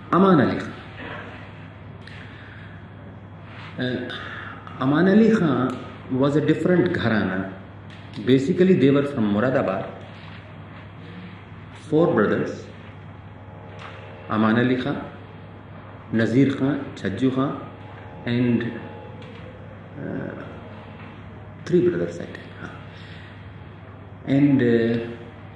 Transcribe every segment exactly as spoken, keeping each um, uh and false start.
Aman Ali Khan. Uh, Aman Ali Khan was a different gharana. Basically, they were from Moradabad. Four brothers: Aman Ali Khan, Nazir Khan, Chhajju Khan, and uh, three brothers, I think. And uh,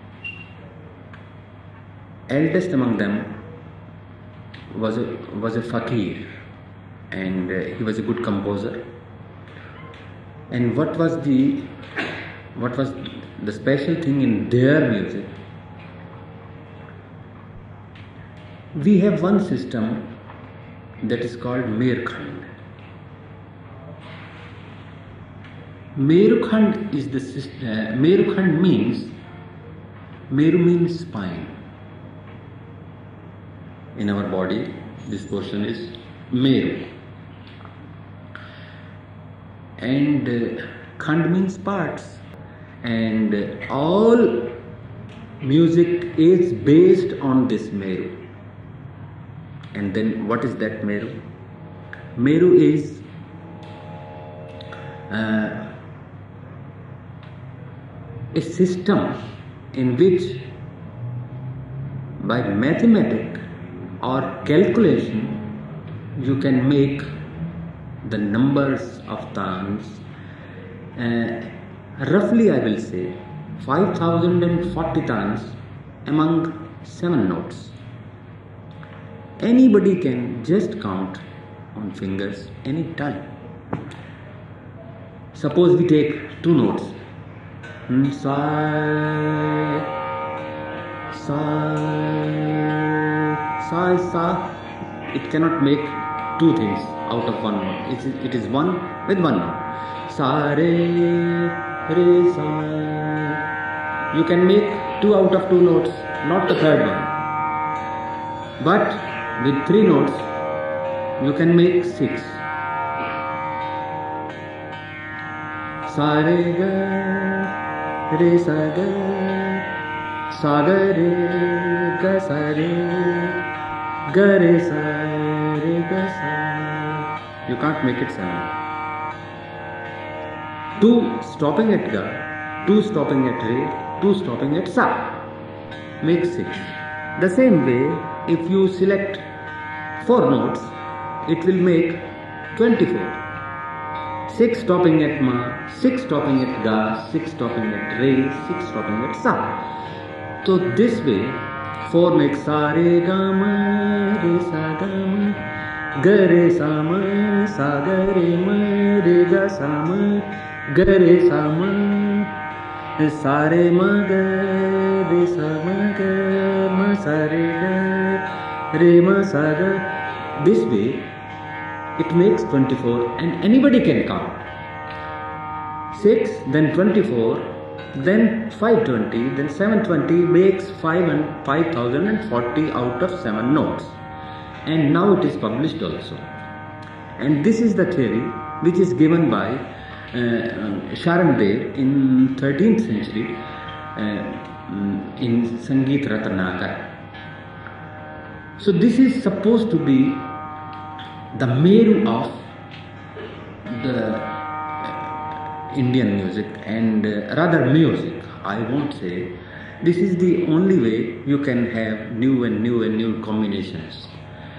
eldest among them was a was a fakir, and uh, he was a good composer. And what was the what was the special thing in their music? We have one system that is called Meerkhand. Merukhand is the system. Uh, Merukhand means, Meru means spine. In our body, this portion is Meru. And uh, Khand means parts. And uh, all music is based on this Meru. And then what is that Meru? Meru is uh, a system in which by mathematics or calculation you can make the numbers of tans. Uh, roughly I will say five thousand forty tans among seven notes. Anybody can just count on fingers any time. Suppose we take two notes. Sa, sa, sa, sa. It cannot make two things out of one note. It is, it is one with one note. Sa, re, re, sa. You can make two out of two notes, not the third one. But with three notes, you can make six. Sa, re, ga. Re sa ga, sa ga re, ga sa re, ga re sa re, ga sa. You can't make it seven. Two stopping at ga, two stopping at re, two stopping at sa. Make six. The same way, if you select four notes, it will make twenty-four. Six stopping at ma, six stopping at ga, six stopping at re, six stopping at sa. So this way, four makes sa re ga ma, re sa ga ma, ga re sa ma, sa ga re ma, re ga sa ma, ga re sa ma, sa re ma ga, re sa ma ga, ma sa re ga, re ma sa ga. This way, it makes twenty-four, and anybody can count. six, then twenty-four, then five hundred twenty, then seven hundred twenty makes five thousand forty out of seven notes. And now it is published also. And this is the theory which is given by uh, Sharan Dev in thirteenth century uh, in Sangeet Ratnakar. So this is supposed to be the Meru of the uh, Indian music, and uh, rather music, I won't say. This is the only way you can have new and new and new combinations.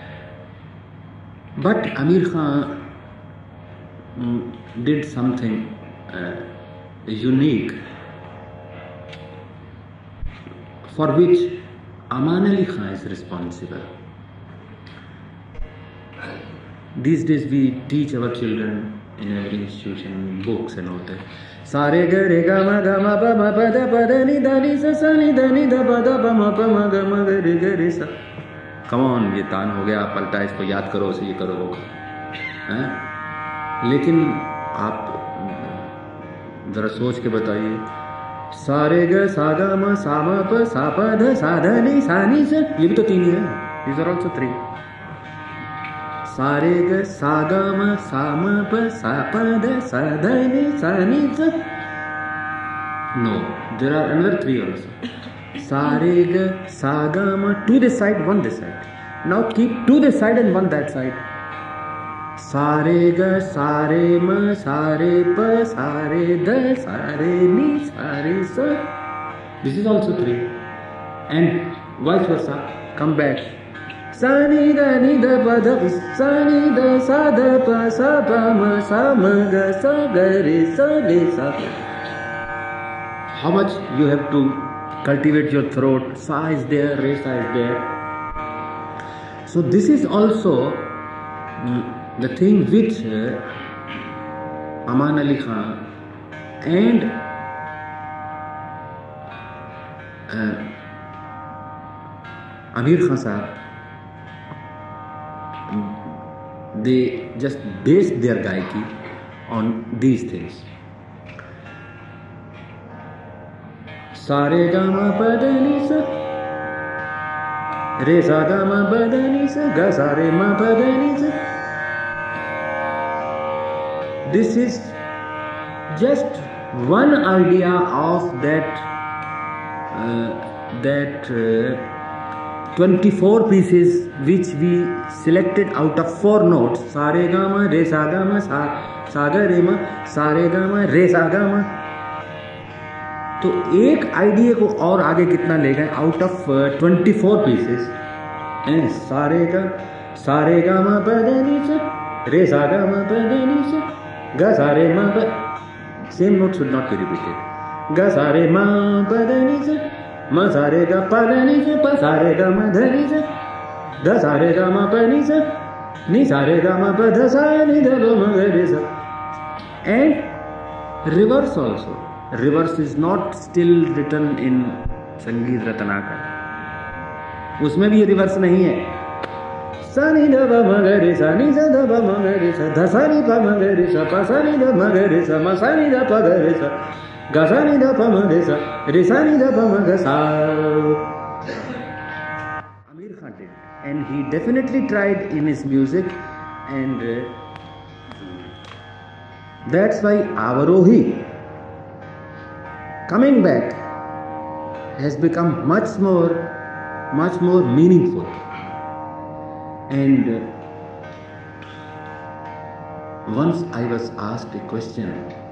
But Amir Khan mm, did something uh, unique, for which Aman Ali Khan is responsible. These days we teach our children in every institution, books and all that. Sare ga re ga ma ga ma pa ma pa da pa da ni da ni sa sa ni da ni da pa da pa ma pa ma ga ma ga re ga re sa. Come on, ये तान हो गया, पलटा, इसको याद करो, उसे ये करो वो करो. लेकिन आप जरा सोच के बताइए. सारे ग सा गा म सा म प सा प ध सा ध नि सा नि स, ये भी तो तीन ही है. These are also three. सारे ग सा गा म सा म प सा प ध सा ध नि सा नि स. No, there are another three also. Sa re ga sa ga ma, two this side, one this side. Now keep two this side and one that side. Sa re ga, sa re ma, sa re pa, sa re da, sa re ni, sa re sa. This is also three. And vice versa. Come back. Sa ni da ni da pa da, sa ni da sa da pa sa pa ma sa ma ga sa ga re sa re sa. How much you have to cultivate your throat? Sa is there, re sa is there. So this is also the thing which uh, Aman Ali Khan and uh, Amir Khan sahab, they just based their gaiki on these things. Sare gama padani sa, re sa gama padani sa, ga sa re ma padani sa. This is just one idea of that uh, that uh, twenty-four pieces which we selected out of four notes. Sa re ga ma, re sa ga ma, sa sa ga re ma, sa re ga ma, re sa ga ma. तो एक idea को और आगे कितना ले गए out of twenty four pieces and सारे का सारे गा मा प द नि सा, रे सा गा मा प द नि सा, गा सा रे मा प. Same note should not be repeated. Ga sa re ma pa da ni sa, ma sa re ga pa da ni sa, pa sa re ga ma da ni sa, da sa re ga ma pa ni sa, ni sa re ga ma pa da sa ni da ba ma ga re sa. And reverse also. Reverse is not still written in Sangeet Ratanakar. उसमें भी ये reverse नहीं है. सा नि the ब म ग रे सा, नि सा द ब म ग रे सा, ध सा नि प म ग रे सा, प सा नि द म ग रे सा, म सा नि द प ग रे सा, ग सा नि द प म रे सा, रे सा नि द प म ग सा. Amir Khan did, and he definitely tried in his music, and uh, that's why Avarohi coming back has become much more, much more meaningful. And uh, once I was asked a question,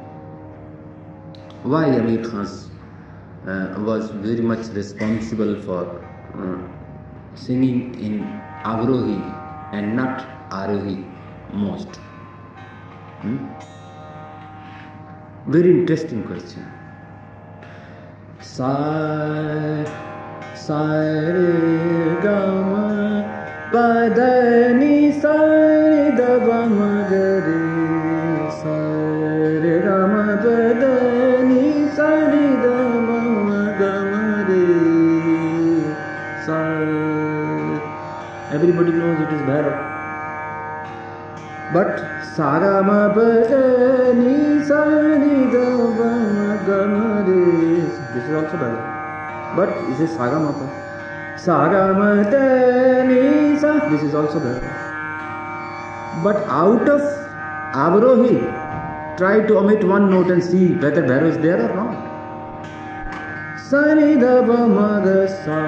why Amir Khan uh, was very much responsible for uh, singing in Avarohi and not Arohi most. Hmm? Very interesting question. Sa sa re ga ma pa da ni sa ni da ba ma ga re sa re ga ma pa da ni sa ni da ma ma ga ma re sa. Everybody knows it is Bhairav. But sa ga ma pa da ni sa ni da ba ma ga ma re. This is also Bhairav. But this is sa ga ma pa. Sa ga ma da ni sa. This is also Bhairav. But out of Avarohi, try to omit one note and see whether Bhairav is there or not. Sa ni da ba ma ga sa.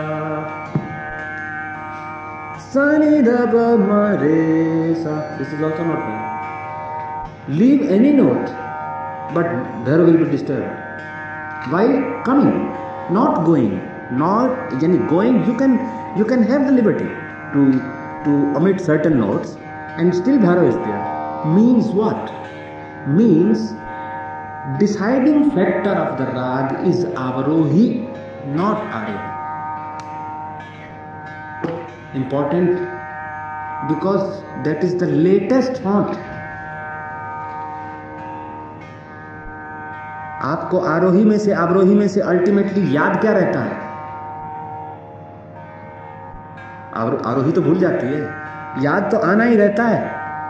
Sa ni da ba ma re sa. This is also not Bhairav. Leave any note, but Bhairav will be disturbed. While coming, not going, not going, you can you can have the liberty to to omit certain notes, and still Bhairav is there. Means what? Means deciding factor of the rag is Avarohi, not Arohi. Important because that is the latest font. आपको आरोही में से अवरोही में से ultimately याद क्या रहता है? आरोही तो भूल जाती है, याद तो आना ही रहता है,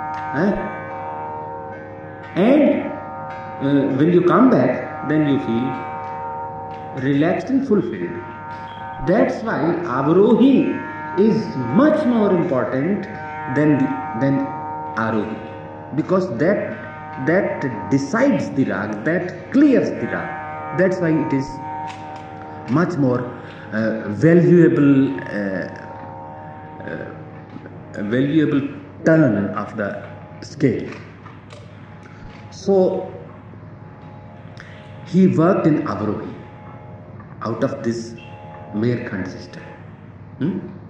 and when you come back then you feel relaxed and fulfilled. That's why avarohi is much more important than than arohi, because that that decides the rag, that clears the rag. That's why it is much more uh, valuable uh, uh, a valuable turn of the scale. So he worked in Avarohi out of this Meerkand system. Hmm?